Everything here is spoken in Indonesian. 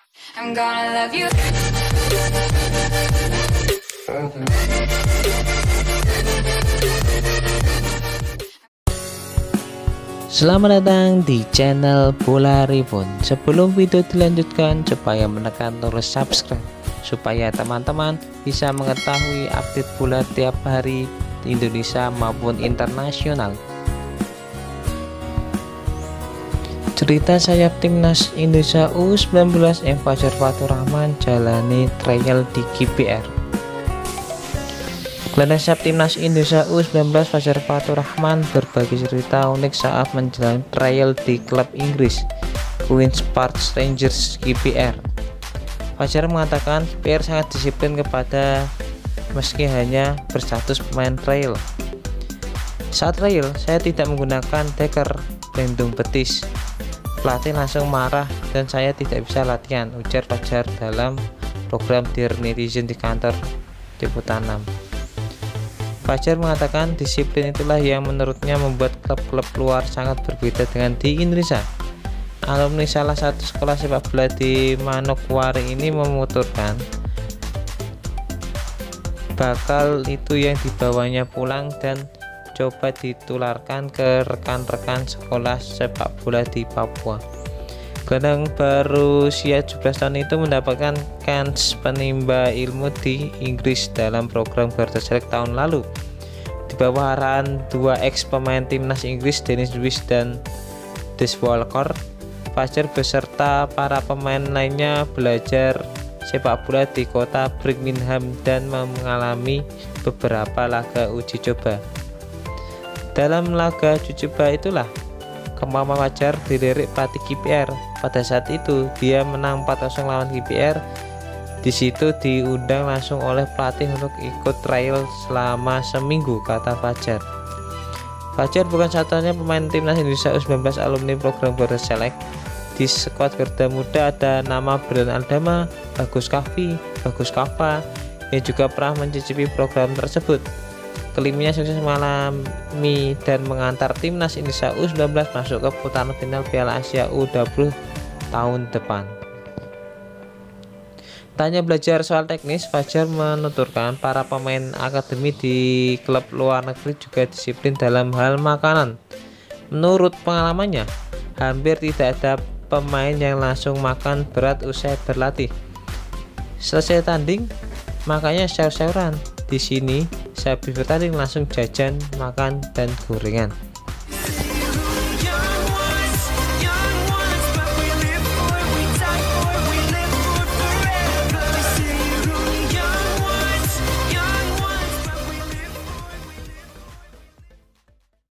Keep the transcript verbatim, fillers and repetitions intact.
I'm gonna love you. Selamat datang di channel Bola Reborn. Sebelum video dilanjutkan, supaya menekan tombol subscribe supaya teman-teman bisa mengetahui update bola tiap hari di Indonesia maupun internasional. Cerita sayap timnas Indonesia U sembilan belas yang Fajar Fatur Rahman jalani trial di K P R. Gelandang sayap timnas Indonesia U sembilan belas Fajar Fatur Rahman berbagi cerita unik saat menjalani trial di klub Inggris Queen's Park Rangers K P R. Fajar mengatakan K P R sangat disiplin kepada meski hanya berstatus pemain trial. Saat trial, saya tidak menggunakan deker pelindung betis. Pelatih langsung marah dan saya tidak bisa latihan, ujar Fajar dalam program Dear Netizen di kantor Liputan enam. Fajar mengatakan disiplin itulah yang menurutnya membuat klub-klub luar sangat berbeda dengan di Indonesia. Alumni salah satu sekolah sepak bola di Manokwari ini menuturkan bakal itu yang dibawanya pulang dan coba ditularkan ke rekan-rekan sekolah sepak bola di Papua. Gelandang berusia tujuh belas tahun itu mendapatkan kans penimba ilmu di Inggris dalam program Garuda Select tahun lalu. Di bawah arahan dua ex pemain timnas Inggris Dennis Lewis dan Des Walker, Fajar beserta para pemain lainnya belajar sepak bola di kota Birmingham dan mengalami beberapa laga uji coba. Dalam laga uji coba itulah kemampuan Fajar dilirik pelatih K P R. Pada saat itu dia menang empat kosong lawan K P R. Di situ diundang langsung oleh pelatih untuk ikut trial selama seminggu, kata Fajar. Fajar bukan satunya pemain timnas Indonesia U sembilan belas alumni program Garuda Select. Di skuad Garuda Muda ada nama Brian Aldama, Bagus Kavi, Bagus Kava yang juga pernah mencicipi program tersebut. Kelimanya sukses mengalami dan mengantar timnas Indonesia U sembilan belas masuk ke putaran final Piala Asia U dua puluh tahun depan. Tanya belajar soal teknis, Fajar menuturkan para pemain akademi di klub luar negeri juga disiplin dalam hal makanan. Menurut pengalamannya, hampir tidak ada pemain yang langsung makan berat usai berlatih. Selesai tanding, makanya sayur-sayuran. Di sini, sehabis bertanding langsung jajan, makan, dan gorengan.